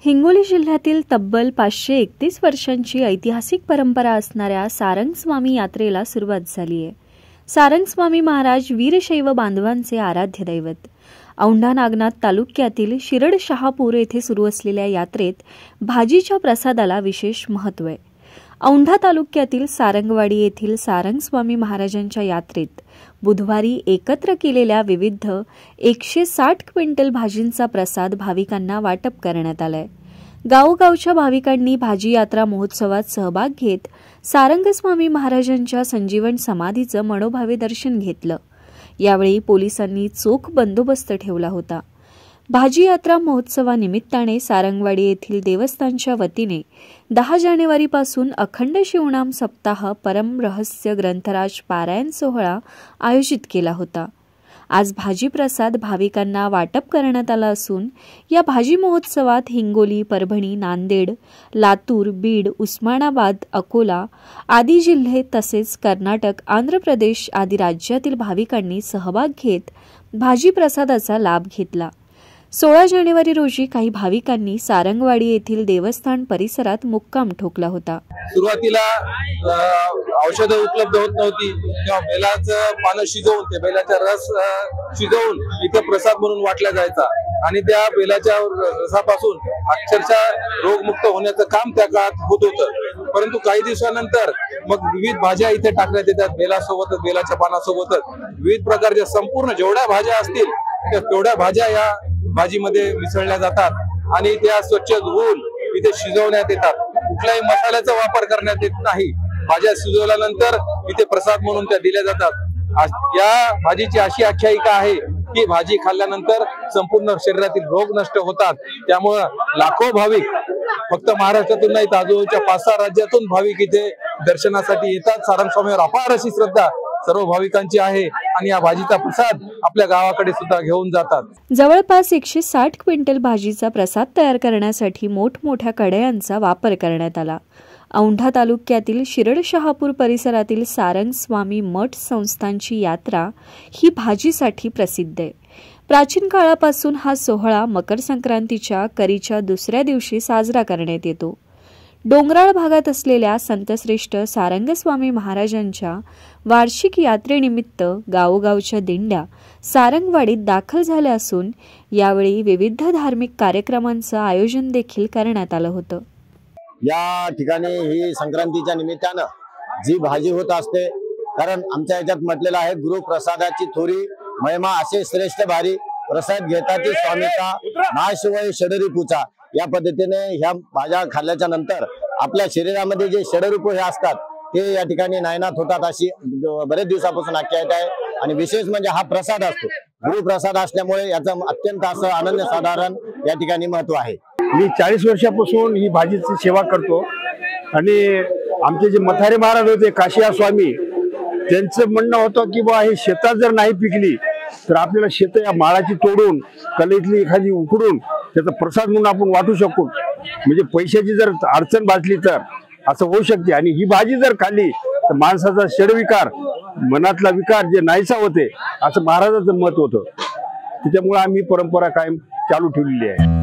हिंगोली जिल्ह्यातील तब्बल 531 वर्षांची ऐतिहासिक परंपरा असणाऱ्या सारंगस्वामी यात्रेला सुरुवात झाली आहे। सारंगस्वामी महाराज वीरशैव बांधवांचे आराध्य दैवत। औंढा नागनाथ तालुक्यातील शिरड शहापूर येथे सुरू असलेल्या यात्रेत भाजीच्या प्रसादाला विशेष महत्त्व आहे। औंढा तालुक्यातील सारंगवाडी येथील सारंगस्वामी महाराजांच्या यात्रेत बुधवारी एकत्र केलेल्या विविध 160 क्विंटल भाजींचा प्रसाद भाविकांना वाटप करण्यात आलाय। गावोगावच्या भाविकांनी भाजी यात्रा महोत्सवात सहभाग घेत सारंगस्वामी महाराजांच्या संजीवन समाधीचं मनोभावे दर्शन घेतलं। यावेळी पोलिसांनी चोख बंदोबस्त ठेवला होता। भाजी यात्रा महोत्सवानिमित्ताने सारंगवाडी येथील देवस्थानच्या वतीने 10 जानेवारीपासून अखंड शिवनाम सप्ताह परम रहस्य ग्रंथराज पारायण सोहळा आयोजित केला होता। आज भाजी प्रसाद भाविकांना वाटप करण्यात आला असून या भाजी महोत्सवात हिंगोली, परभणी, नांदेड, लातूर, बीड, उस्मानाबाद, अकोला आदी जिल्हे तसेच कर्नाटक, आंध्र प्रदेश आदी राज्यातील भाविकांनी सहभाग घेत भाजी प्रसादाचा लाभ घेतला। 16 जानेवारी रोजी काही भाविकांनी सारंगवाडी येथील देवस्थान परिसरात मुक्काम ठोकला होता। सुरुवातीला औषधं उपलब्ध होत नव्हती तेव्हा बेलाचं पानं शिजवून ते बेलाचा रस शिजवून इथे प्रसाद म्हणून वाटला जायचा आणि त्या बेलाच्या रसापासून अक्षरशः रोगमुक्त होण्याचं काम त्या काळात होत होतं। परंतु काही दिवसानंतर मग विविध भाज्या इथे टाकण्यात येतात। बेलासोबतच बेलाच्या पानासोबतच विविध प्रकारच्या संपूर्ण जेवढ्या भाज्या असतील त्या तेवढ्या भाज्या या भाजीमध्ये मिसळल्या जातात आणि त्या स्वच्छ धुवून इथे शिजवण्यात येतात। कुठल्याही मसाल्याचा वापर करण्यात येत नाही। भाज्या शिजवल्यानंतर इथे प्रसाद म्हणून त्या दिल्या जातात। या भाजीची अशी आख्यायिका आहे की भाजी खाल्ल्यानंतर संपूर्ण शरीरातील रोग नष्ट होतात। त्यामुळे लाखो भाविक फक्त महाराष्ट्रातून नाही तर आजूबाजूच्या 5-6 राज्यातून भाविक इथे दर्शनासाठी येतात। सारंगस्वामीवर अपार अशी श्रद्धा सर्व भाविकांची आहे आणि या भाजीचा प्रसाद आपल्या गावाकडे सुद्धा घेऊन जातात। जवळपास 160 क्विंटल भाजीचा प्रसाद तयार करण्यासाठी मोठमोठ्या कढयांचा वापर करण्यात आला। औंढा तालुक्यातील शिरड शहापूर परिसरातील सारंगस्वामी मठ संस्थांची यात्रा ही भाजीसाठी प्रसिद्ध आहे। प्राचीन काळापासून हा सोहळा मकर संक्रांतीच्या करीच्या दुसऱ्या दिवशी साजरा करण्यात येतो। डोंगराळ भागात असलेल्या संतश्रेष्ठ सारंगस्वामी महाराजांच्या वार्षिक यात्रेनिमित्त गावोगावच्या दिंड्या सारंगवाडीत दाखल झाल्या असून यावेळी विविध धार्मिक कार्यक्रमांचं आयोजन देखील करण्यात आलं होतं। या ठिकाणी ही संक्रांतीच्या निमित्तानं जी भाजी होत असते, कारण आमच्या याच्यात म्हटलेलं आहे गुरु प्रसादाची थोरी महिमा असे श्रेष्ठ भारी प्रसाद घेताची स्वामीचा नाशिवय षडरी पूचा। या पद्धतीने ह्या भाज्या खाल्ल्याच्या नंतर आपल्या शरीरामध्ये जे षडरूप हे असतात ते या ठिकाणी नायनाट होतात अशी बरेच दिवसापासून आख्यायिका आहे। आणि विशेष म्हणजे हा प्रसाद असतो, गुरु प्रसाद असल्यामुळे याचं अत्यंत असं अनन्यसाधारण या ठिकाणी महत्व आहे। मी 40 वर्षापासून ही भाजीची सेवा करतो आणि आमचे जे मथारे महाराज होते काशिया स्वामी त्यांचं म्हणणं होतं की बा हे शेतात जर नाही पिकली तर आपल्याला शेत या माळाची तोडून कलेतली एखादी उकडून त्याचा प्रसाद म्हणून आपण वाटू शकू। म्हणजे पैशाची जर अडचण भासली तर असं होऊ शकते आणि ही भाजी जर खाल्ली तर माणसाचा षडविकार मनातला विकार जे नाहीसा होते असं महाराजांचं मत होतं। त्याच्यामुळे आम्ही परंपरा कायम चालू ठेवलेली आहे।